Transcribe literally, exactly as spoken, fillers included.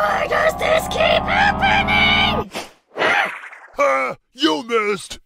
Why does this keep happening? Ha! You missed!